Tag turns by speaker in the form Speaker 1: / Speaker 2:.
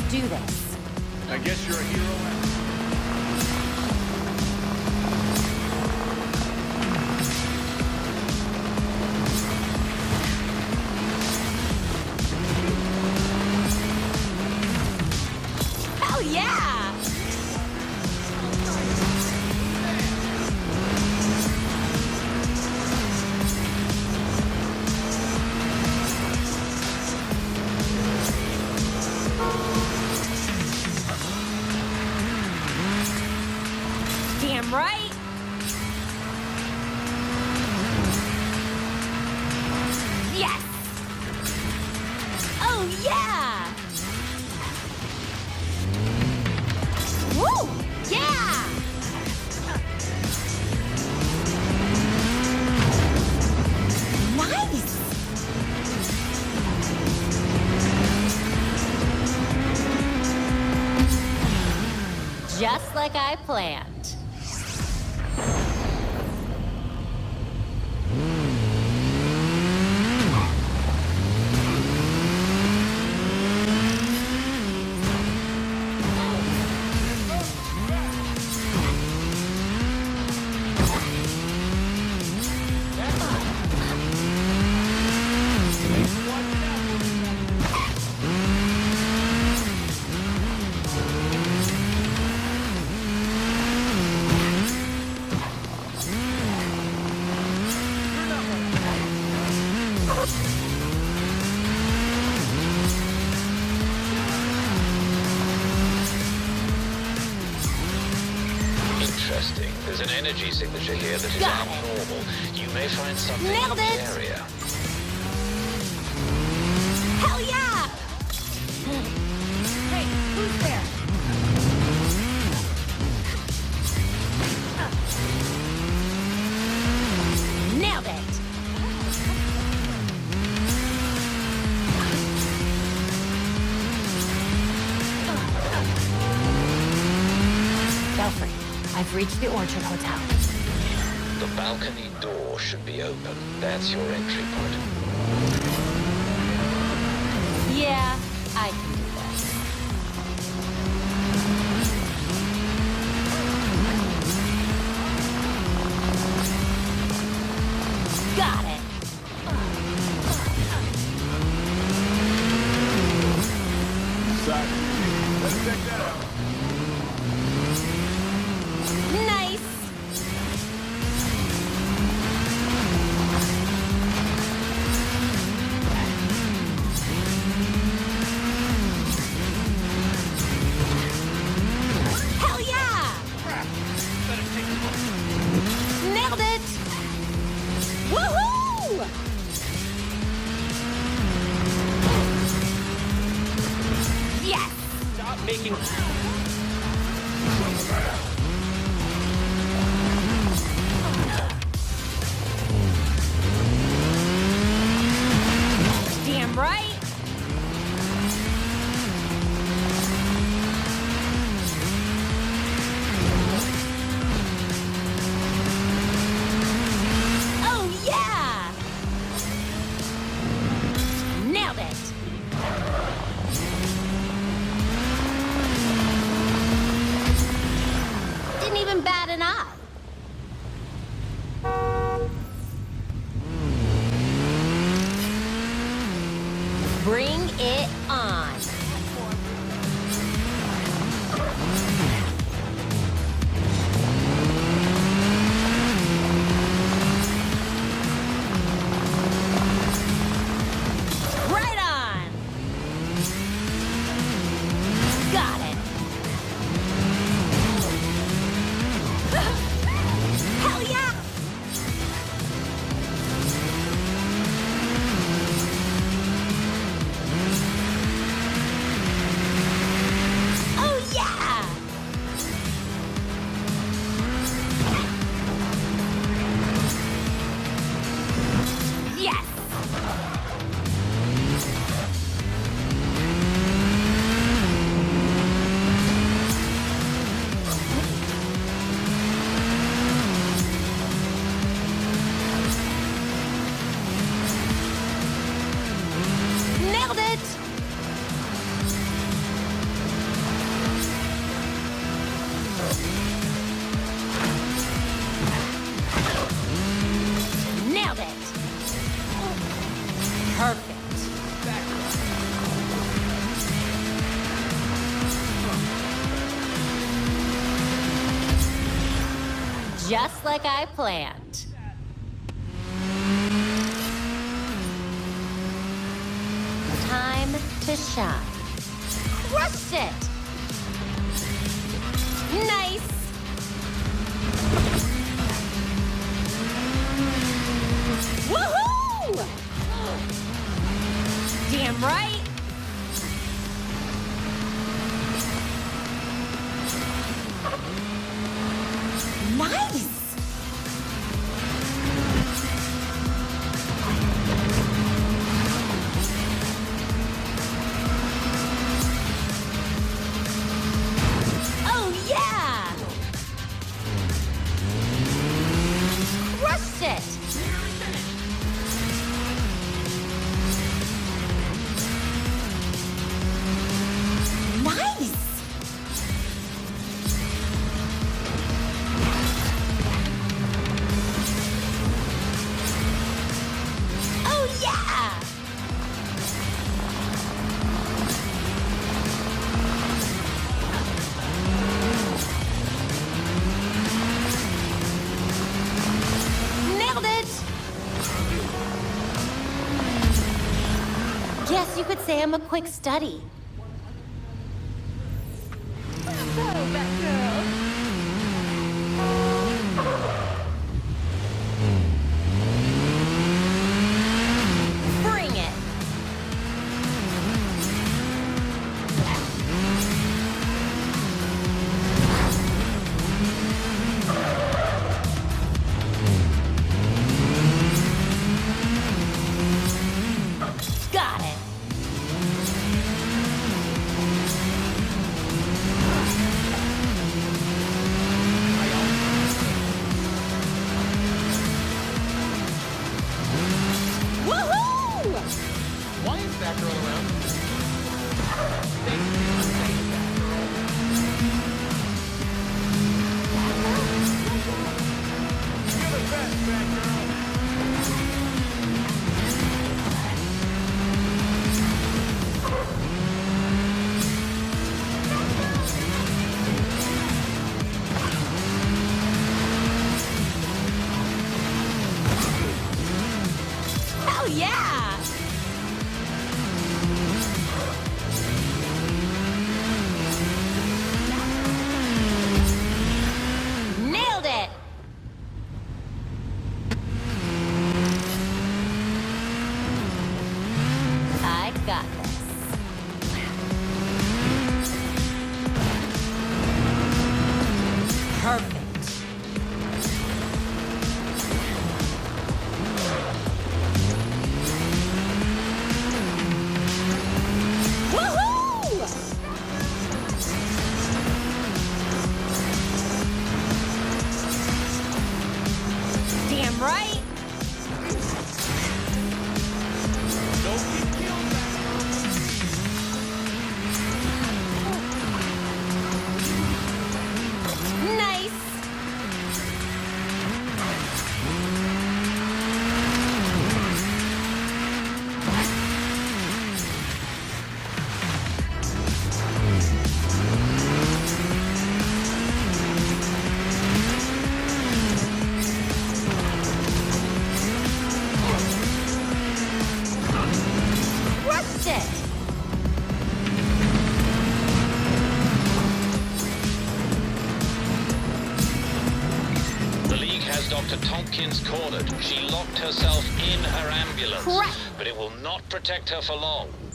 Speaker 1: do this.
Speaker 2: I guess you're a hero.
Speaker 1: Hell yeah! Damn right! Yes! Oh yeah! Woo! Yeah! Nice! Just like I planned.
Speaker 3: Interesting. There's an energy signature here that is abnormal. You may find something in the area.
Speaker 1: Hell yeah! Hey, who's there? Nailed it! Belfry, I've reached the Orchard Hotel.
Speaker 3: The balcony door should be open. That's your entry point.
Speaker 1: Yeah, I can do this. Got it.
Speaker 2: Sorry. Let's check that out.
Speaker 1: Nice. Hell yeah! Nailed it! Woohoo! Yes!
Speaker 4: Stop making...
Speaker 1: Damn right! Oh yeah! Nailed it! Didn't even bat an eye. Bring it on. Right on. Got it. Hell yeah! Just like I planned. Time to shine. Crushed it! Nice! Woohoo! Damn right! Nice! Oh yeah! Crushed it! Nice! Oh yeah! Nailed it! Guess you could say I'm a quick study. Bring it! Got it! Woohoo!
Speaker 4: Why is that girl around?
Speaker 2: You're the best, Batgirl.
Speaker 1: Hell yeah! Nailed it! I got this. Perfect. Woohoo! Damn right!
Speaker 2: Don't get killed,
Speaker 1: Nice! Crushed it!
Speaker 3: The League has Dr. Tompkins cornered. She locked herself in her ambulance.
Speaker 1: Correct.
Speaker 3: But it will not protect her for long.